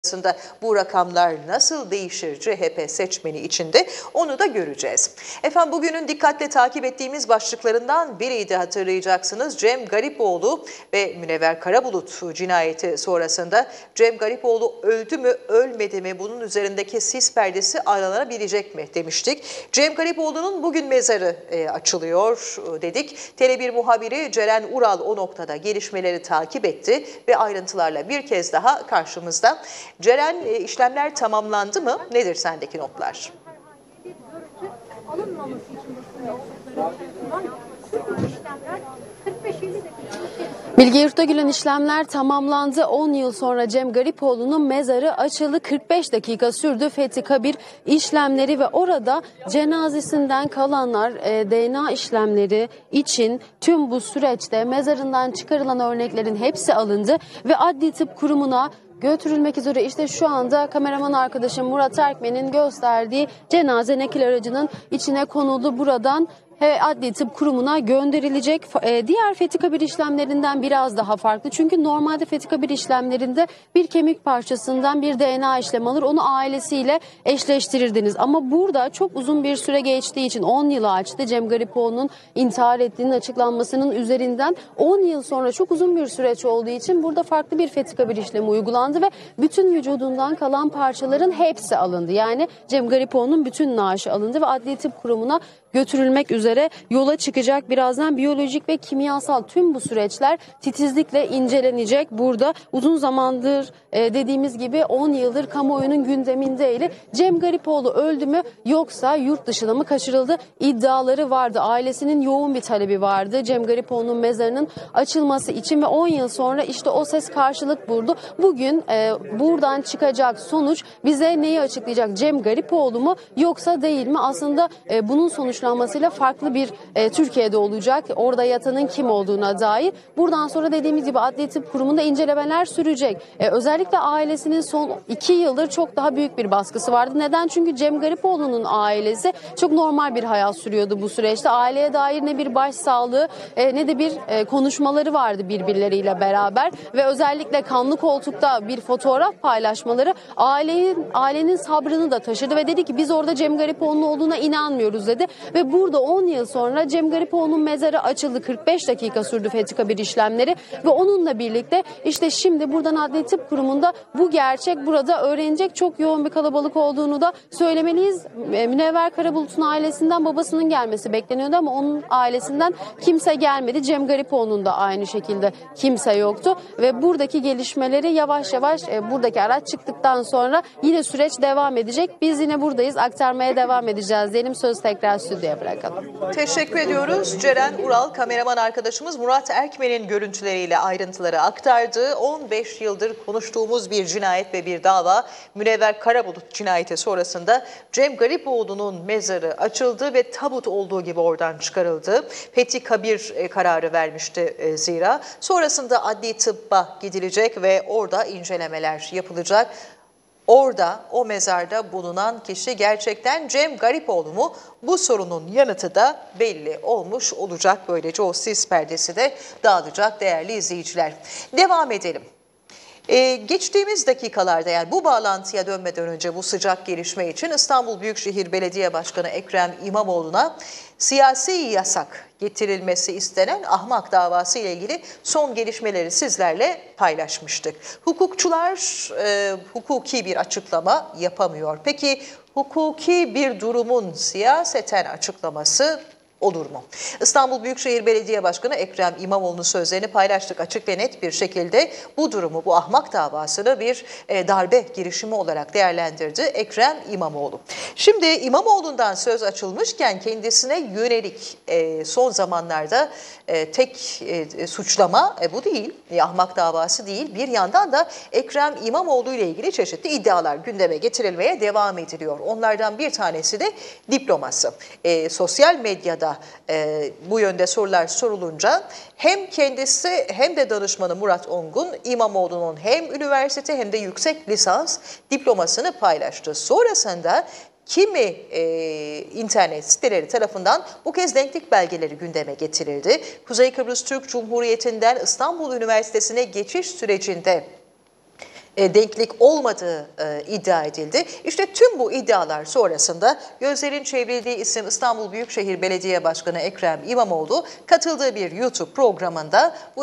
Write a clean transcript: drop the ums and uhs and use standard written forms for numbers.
Aslında bu rakamlar nasıl değişir CHP seçmeni içinde onu da göreceğiz. Efendim bugünün dikkatle takip ettiğimiz başlıklarından biriydi, hatırlayacaksınız. Cem Garipoğlu ve Münevver Karabulut cinayeti sonrasında Cem Garipoğlu öldü mü ölmedi mi, bunun üzerindeki sis perdesi aranabilecek mi demiştik. Cem Garipoğlu'nun bugün mezarı açılıyor dedik. Tele1 muhabiri Ceren Ural o noktada gelişmeleri takip etti ve ayrıntılarla bir kez daha karşımızda. Ceren, işlemler tamamlandı mı? Nedir sendeki notlar? Bilge Yurtagül'ün işlemler tamamlandı. 10 yıl sonra Cem Garipoğlu'nun mezarı açıldı. 45 dakika sürdü Fethi Kabir işlemleri ve orada cenazesinden kalanlar DNA işlemleri için tüm bu süreçte mezarından çıkarılan örneklerin hepsi alındı ve Adli Tıp Kurumu'na götürülmek üzere. İşte şu anda kameraman arkadaşım Murat Erkmen'in gösterdiği cenaze nakil aracının içine konuldu. Buradan Adli Tıp Kurumu'na gönderilecek. Diğer Fethi Kabir işlemlerinden biraz daha farklı. Çünkü normalde Fethi Kabir işlemlerinde bir kemik parçasından bir DNA işlemi alır. Onu ailesiyle eşleştirirdiniz. Ama burada çok uzun bir süre geçtiği için 10 yılı açtı. Cem Garipoğlu'nun intihar ettiğinin açıklanmasının üzerinden 10 yıl sonra çok uzun bir süreç olduğu için burada farklı bir Fethi Kabir işlemi uygulandı ve bütün vücudundan kalan parçaların hepsi alındı. Yani Cem Garipoğlu'nun bütün naaşı alındı ve Adli Tıp Kurumu'na götürülmek üzere yola çıkacak. Birazdan biyolojik ve kimyasal tüm bu süreçler titizlikle incelenecek. Burada uzun zamandır dediğimiz gibi 10 yıldır kamuoyunun gündemindeydi. Cem Garipoğlu öldü mü yoksa yurt dışına mı kaçırıldı iddiaları vardı. Ailesinin yoğun bir talebi vardı Cem Garipoğlu'nun mezarının açılması için ve 10 yıl sonra işte o ses karşılık buldu. Bugün buradan çıkacak sonuç bize neyi açıklayacak? Cem Garipoğlu mu yoksa değil mi? Aslında bunun sonuçlanmasıyla farklı bir Türkiye'de olacak. Orada yatanın kim olduğuna dair. Buradan sonra dediğimiz gibi Adli Tıp Kurumu'nda incelemeler sürecek. Özellikle ailesinin son 2 yıldır çok daha büyük bir baskısı vardı. Neden? Çünkü Cem Garipoğlu'nun ailesi çok normal bir hayat sürüyordu bu süreçte. Aileye dair ne bir başsağlığı ne de bir konuşmaları vardı birbirleriyle beraber ve özellikle kanlı koltukta bir fotoğraf paylaşmaları ailenin sabrını da taşıdı ve dedi ki biz orada Cem Garipoğlu'nun olduğuna inanmıyoruz dedi. Ve burada 10 yıl sonra Cem Garipoğlu'nun mezarı açıldı. 45 dakika sürdü Fethi Kabir işlemleri ve onunla birlikte işte şimdi buradan Adli Tıp Kurumu'nda bu gerçek burada öğrenecek çok yoğun bir kalabalık olduğunu da söylemeliyiz. Münevver Karabulut'un ailesinden babasının gelmesi bekleniyordu ama onun ailesinden kimse gelmedi. Cem Garipoğlu'nun da aynı şekilde kimse yoktu ve buradaki gelişmeleri yavaş yavaş buradaki araç çıktıktan sonra yine süreç devam edecek. Biz yine buradayız, aktarmaya devam edeceğiz diyelim. Söz tekrar stüdyoya bırakalım. Teşekkür ediyoruz. Ceren Ural, kameraman arkadaşımız Murat Erkmen'in görüntüleriyle ayrıntıları aktardı. 15 yıldır konuştuğumuz bir cinayet ve bir dava. Münevver Karabulut cinayeti sonrasında Cem Garipoğlu'nun mezarı açıldı ve tabut olduğu gibi oradan çıkarıldı. Fethi Kabir kararı vermişti zira. Sonrasında adli tıbba gidilecek ve orada incelemeler yapılacak. Orada, o mezarda bulunan kişi gerçekten Cem Garipoğlu mu? Bu sorunun yanıtı da belli olmuş olacak. Böylece o sis perdesi de dağılacak değerli izleyiciler. Devam edelim. Geçtiğimiz dakikalarda, yani bu bağlantıya dönmeden önce bu sıcak gelişme için İstanbul Büyükşehir Belediye Başkanı Ekrem İmamoğlu'na siyasi yasak getirilmesi istenen Ahmak davası ile ilgili son gelişmeleri sizlerle paylaşmıştık. Hukukçular hukuki bir açıklama yapamıyor. Peki hukuki bir durumun siyaseten açıklaması olur mu? İstanbul Büyükşehir Belediye Başkanı Ekrem İmamoğlu'nun sözlerini paylaştık açık ve net bir şekilde. Bu durumu, bu Ahmak davasını bir darbe girişimi olarak değerlendirdi Ekrem İmamoğlu. Şimdi İmamoğlu'ndan söz açılmışken kendisine yönelik son zamanlarda tek suçlama bu değil, Ahmak davası değil. Bir yandan da Ekrem İmamoğlu ile ilgili çeşitli iddialar gündeme getirilmeye devam ediliyor. Onlardan bir tanesi de diploması. Sosyal medyada bu yönde sorular sorulunca hem kendisi hem de danışmanı Murat Ongun İmamoğlu'nun hem üniversite hem de yüksek lisans diplomasını paylaştı. Sonrasında kimi internet siteleri tarafından bu kez denklik belgeleri gündeme getirildi. Kuzey Kıbrıs Türk Cumhuriyeti'nden İstanbul Üniversitesi'ne geçiş sürecinde denklik olmadığı iddia edildi. İşte tüm bu iddialar sonrasında gözlerin çevrildiği isim İstanbul Büyükşehir Belediye Başkanı Ekrem İmamoğlu katıldığı bir YouTube programında bu